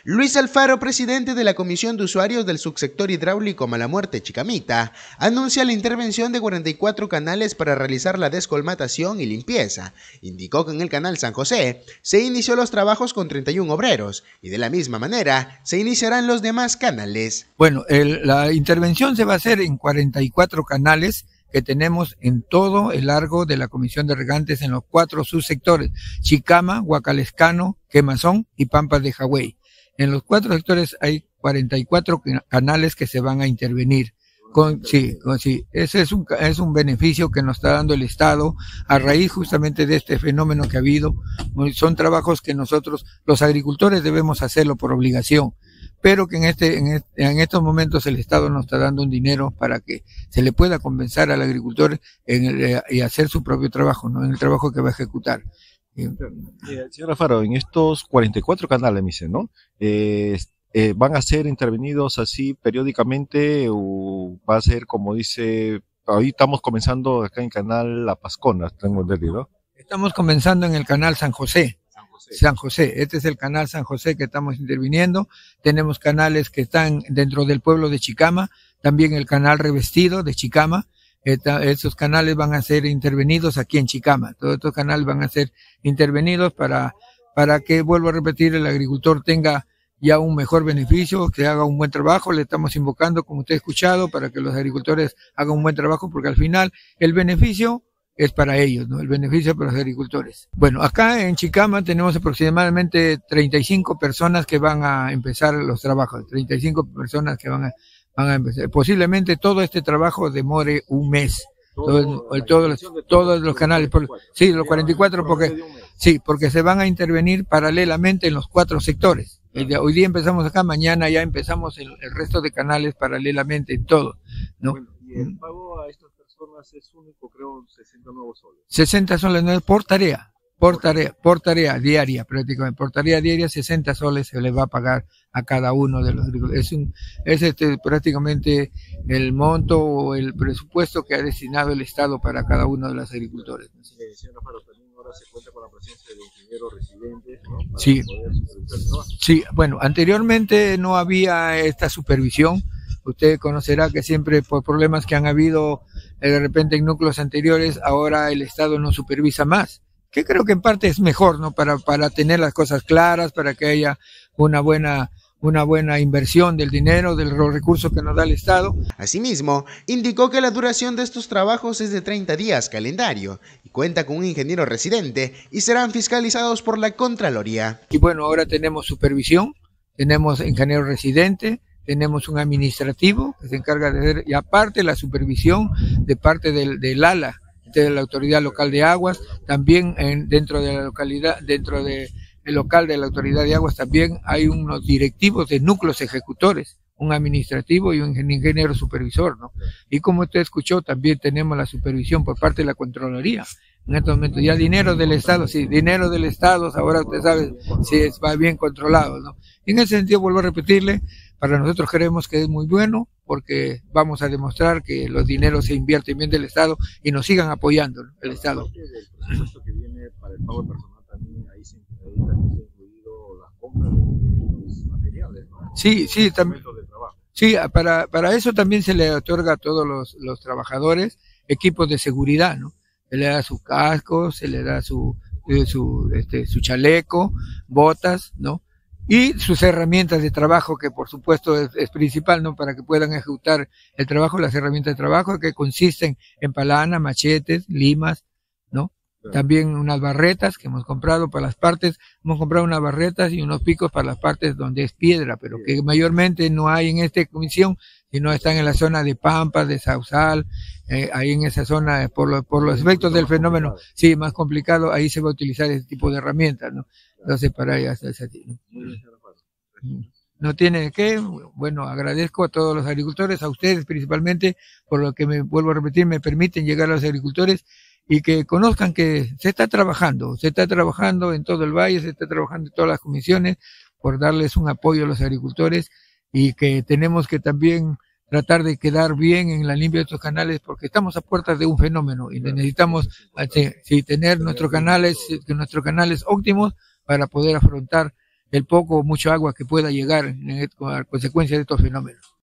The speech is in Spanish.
Luis Alfaro, presidente de la Comisión de Usuarios del Subsector Hidráulico Malamuerte Chicamita, anuncia la intervención de 44 canales para realizar la descolmatación y limpieza. Indicó que en el canal San José se inició los trabajos con 31 obreros y de la misma manera se iniciarán los demás canales. Bueno, la intervención se va a hacer en 44 canales que tenemos en todo el largo de la Comisión de Regantes en los 4 subsectores: Chicama, Huacalescano, Quemazón y Pampas de Jagüey. En los 4 sectores hay 44 canales que se van a intervenir. Sí, ese es un beneficio que nos está dando el Estado a raíz justamente de este fenómeno que ha habido. Son trabajos que nosotros, los agricultores, debemos hacerlo por obligación, pero que en estos momentos el Estado nos está dando un dinero para que se le pueda compensar al agricultor y hacer su propio trabajo, ¿no? En el trabajo que va a ejecutar. Señor Alfaro, en estos 44 canales, me dice, ¿no? ¿Van a ser intervenidos así periódicamente o va a ser como dice, ahí estamos comenzando acá en el canal La Pascona, tengo entendido, ¿no? Estamos comenzando en el canal San José. Este es el canal San José que estamos interviniendo. Tenemos canales que están dentro del pueblo de Chicama, también el canal Revestido de Chicama. Esos canales van a ser intervenidos aquí en Chicama. Todos estos canales van a ser intervenidos para que, vuelvo a repetir, el agricultor tenga ya un mejor beneficio, que haga un buen trabajo. Le estamos invocando, como usted ha escuchado, para que los agricultores hagan un buen trabajo, porque al final el beneficio es para ellos, ¿no? El beneficio para los agricultores. Bueno, acá en Chicama tenemos aproximadamente 35 personas que van a empezar los trabajos, 35 personas que van a empezar. Posiblemente todo este trabajo demore un mes. Todos los canales, sí, los 44, porque se van a intervenir paralelamente en los 4 sectores. Hoy día empezamos acá, mañana ya empezamos el resto de canales paralelamente en todo, ¿no? Bueno, y el pago a estas personas es único, creo, 60 nuevos soles. 60 soles nuevos por tarea diaria, prácticamente. Por tarea diaria, 60 soles se les va a pagar a cada uno de los agricultores. Es prácticamente el monto o el presupuesto que ha destinado el Estado para cada uno de los agricultores. Señor Alfaro, también ahora se cuenta con la presencia de ingenieros residentes, ¿no? Sí, bueno, anteriormente no había esta supervisión. Usted conocerá que siempre por problemas que han habido de repente en núcleos anteriores, ahora el Estado no supervisa más, que creo que en parte es mejor, ¿no? Para tener las cosas claras, para que haya una buena inversión del dinero, de los recursos que nos da el Estado. Asimismo, indicó que la duración de estos trabajos es de 30 días calendario y cuenta con un ingeniero residente y serán fiscalizados por la Contraloría. Y bueno, ahora tenemos supervisión, tenemos ingeniero residente, tenemos un administrativo que se encarga de hacer, y aparte la supervisión de parte del ALA, de la Autoridad Local de Aguas, también dentro de la localidad, dentro del local de la Autoridad de Aguas también hay unos directivos de núcleos ejecutores, un administrativo y un ingeniero supervisor, ¿no? Y como usted escuchó, también tenemos la supervisión por parte de la Contraloría. En estos momentos ya dinero del Estado, sí, dinero del Estado, ahora usted sabe si va bien controlado, ¿no? Y en ese sentido, vuelvo a repetirle, para nosotros creemos que es muy bueno, porque vamos a demostrar que los dineros se invierten bien del Estado y nos sigan apoyando, ¿no? El Estado. Del presupuesto que viene para el pago personal también, ahí se ha incluido la compra de los materiales, ¿no? Sí, también. Sí, para eso también se le otorga a todos los trabajadores equipos de seguridad, ¿no? Se le da su casco, se le da su chaleco, botas, ¿no? Y sus herramientas de trabajo, que por supuesto es principal, ¿no? Para que puedan ejecutar el trabajo, las herramientas de trabajo que consisten en palana, machetes, limas, ¿no? También unas barretas que hemos comprado para las partes, hemos comprado unas barretas y unos picos para las partes donde es piedra, pero que mayormente no hay en esta comisión, sino están en la zona de Pampas, de Sausal, ahí en esa zona, por los efectos del fenómeno, sí, más complicado, ahí se va a utilizar ese tipo de herramientas, ¿no? Entonces, para allá está ese tipo. No tiene que, bueno, agradezco a todos los agricultores, a ustedes principalmente, por lo que vuelvo a repetir, me permiten llegar a los agricultores y que conozcan que se está trabajando en todo el valle, se está trabajando en todas las comisiones por darles un apoyo a los agricultores y que tenemos que también tratar de quedar bien en la limpia de estos canales porque estamos a puertas de un fenómeno y necesitamos tener nuestros canales óptimos para poder afrontar el poco o mucho agua que pueda llegar a consecuencia de estos fenómenos.